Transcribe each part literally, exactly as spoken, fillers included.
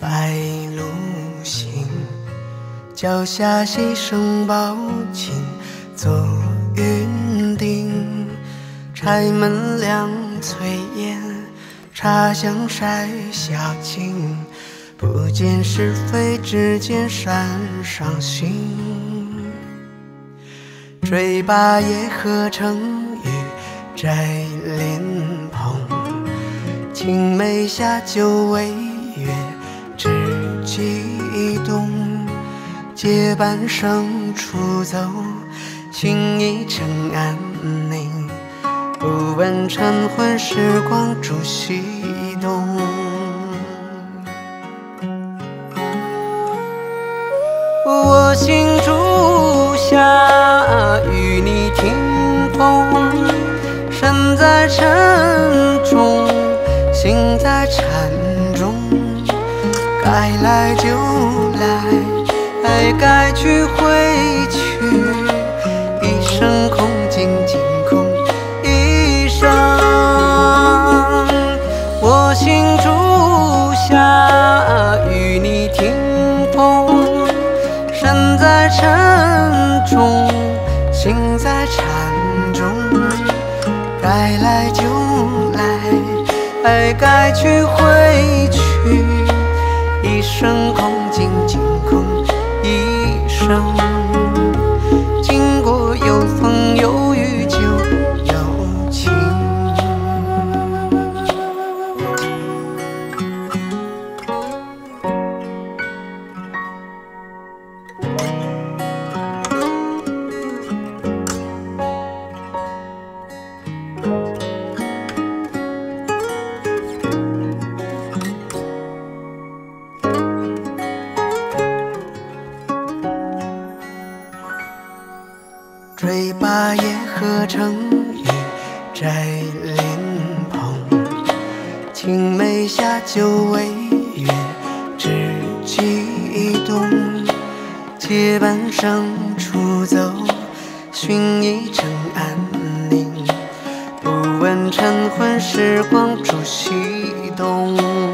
白鹭行，脚下溪声抱紧，坐云顶。柴门凉炊烟，茶香晒小径。不见是非，只见山上行。追罢野鹤成语，摘莲蓬。青梅下九尾月，知几冬。结伴声出走，情意成安宁。不问晨昏，时光逐西东。我行竹下，与你听风。身在尘中，心在禅中。该来就来，该去回去。一生空静静空一生。我行竹下，与你听风。身在尘中，心在禅中。该来就来，该去回去。一生空静静空一生。经过有风有雨就有情。追罢野鹤成语，摘莲蓬。青梅下九尾月，知几冬。结伴声出走，寻一程安宁。不问晨昏，时光逐西东。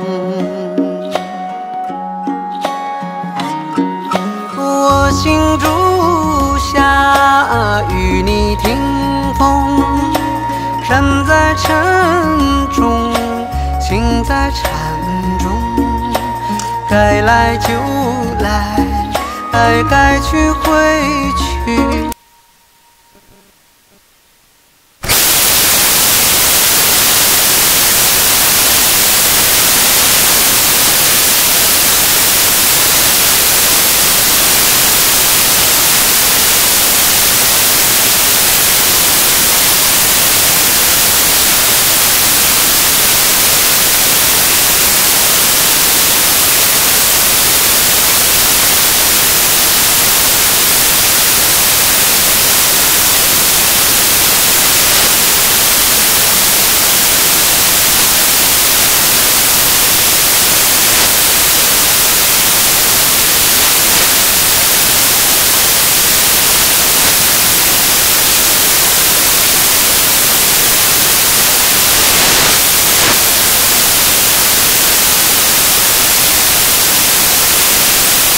我行竹下，与你听风。身在尘中，心在禅中。该来就来，该去回去。